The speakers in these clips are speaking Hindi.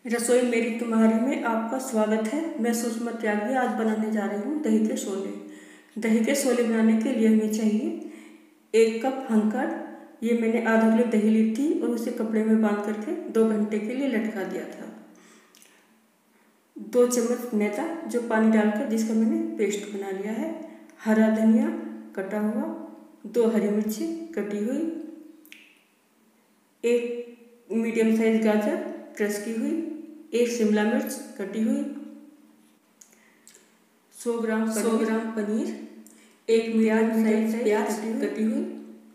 रसोई मेरी तुम्हारी में आपका स्वागत है। मैं सुषमा त्यागी आज बनाने जा रही हूँ दही के शोले। दही के शोले बनाने के लिए हमें चाहिए 1 कप हंकड़। ये मैंने आधा किलो दही ली थी और उसे कपड़े में बांध करके 2 घंटे के लिए लटका दिया था। 2 चम्मच मैदा जो पानी डालकर जिसका मैंने पेस्ट बना लिया है। हरा धनिया कटा हुआ, 2 हरी मिर्ची कटी हुई, 1 मीडियम साइज गाजर क्रश की हुई, 1 शिमला मिर्च कटी हुई, 100 ग्राम पनीर, 1 मीडियम साइज प्याज कटी हुई,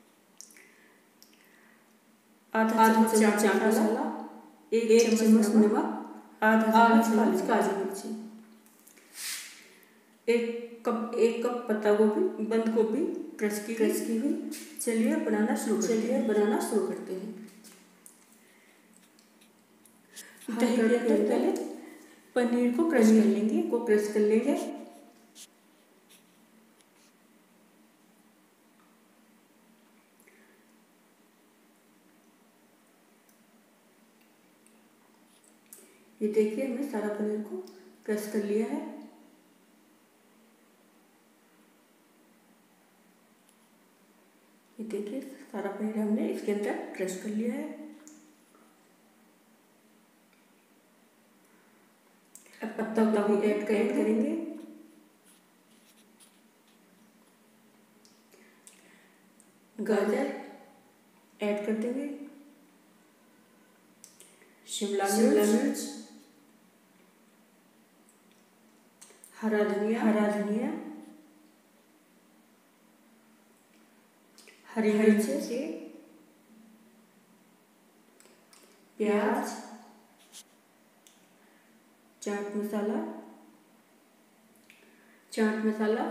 आधा चम्मच चाट मसाला, 1 चम्मच नमक, आधा चम्मच काली मिर्ची, 1 कप पत्ता गोभी बंद गोभी क्रश की हुई। चलिए बनाना शुरू करते हैं। दही के अंदर पहले पनीर को क्रश कर लेंगे। ये देखिए हमने सारा पनीर को क्रश कर लिया है। ये देखिए सारा पनीर हमने इसके अंदर क्रश कर लिया है। अब पत्ता गोभी ऐड करेंगे। गाजर ऐड कर देंगे। शिमला मिर्च, हरा धनिया, हरी मिर्च, प्याज, चाट मसाला,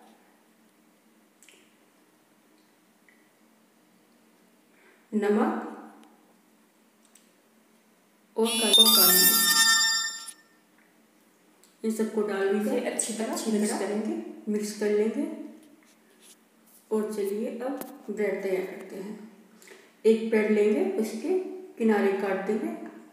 नमक और काली मिर्च। इन सबको डाल के अच्छी तरह मिक्स कर लेंगे। और चलिए अब ब्रेड तैयार करते हैं। 1 ब्रेड लेंगे, उसके किनारे काट देंगे।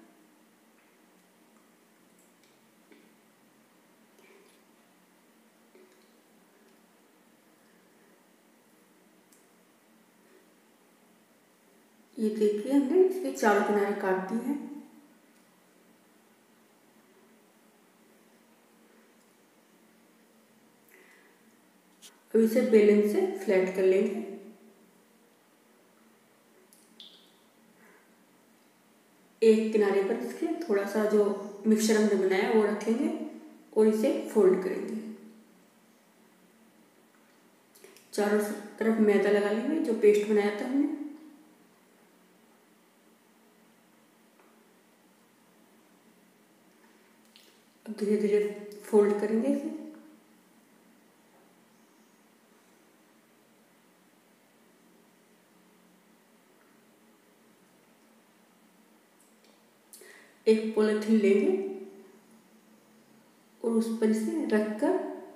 ये देखिए हमने इसके चारों किनारे काट दिए हैं। अब इसे बेलन से फ्लैट कर लेंगे। एक किनारे पर इसके थोड़ा सा जो मिक्सचर हमने बनाया वो रखेंगे और इसे फोल्ड करेंगे। चारों तरफ मैदा लगा लेंगे जो पेस्ट बनाया था हमने। अब धीरे धीरे फोल्ड करेंगे इसे। एक पॉलिथीन लेंगे और उस पर इसे रखकर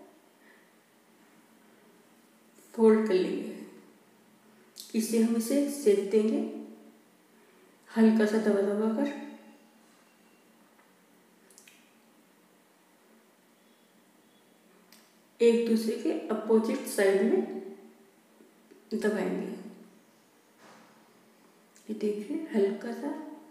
फोल्ड कर लेंगे। इसे हम सेक देंगे हल्का सा दबा कर। एक दूसरे के अपोजिट साइड में दबाएंगे। ये देखिए हल्का सा।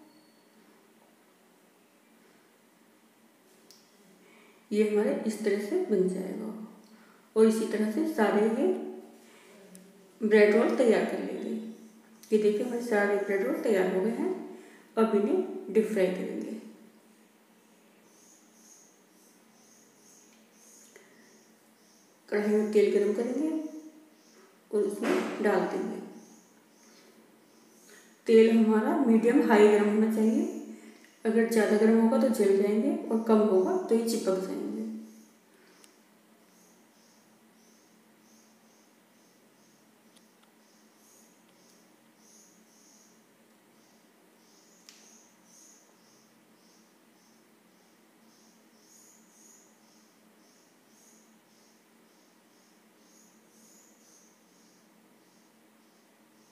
ये हमारे इस तरह से बन जाएगा और इसी तरह से सारे ये ब्रेड रोल तैयार कर लेंगे। ये देखिए हमारे सारे ब्रेड रोल तैयार हो गए हैं। अब इन्हें डीप फ्राई करेंगे। कढ़ाई में तेल गरम करेंगे और उसमें डाल देंगे। तेल हमारा मीडियम हाई गरम होना चाहिए। अगर ज़्यादा गर्म होगा तो जल जाएंगे और कम होगा तो ये चिपक जाएंगे।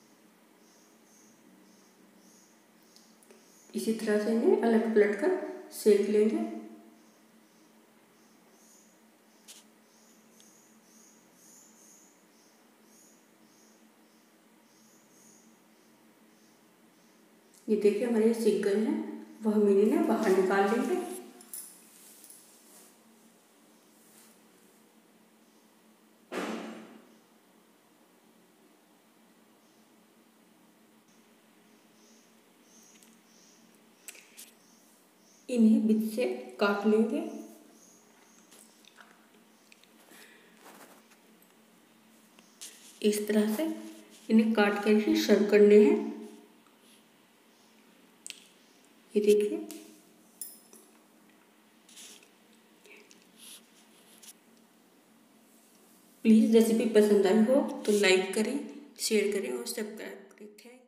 इसी तरह से इन्हें अलग पलट कर सेक लेंगे। ये देखिए हमारे ये सीख गए हैं, वह हम इन्हें बाहर निकाल लेंगे। इन्हें बीच से काट लेंगे। इस तरह से इन्हें काट कर ही सर्व करने हैं। ये देखिए प्लीज़ रेसिपी पसंद आई हो तो लाइक करें, शेयर करें और सब्सक्राइब करें। Thank you.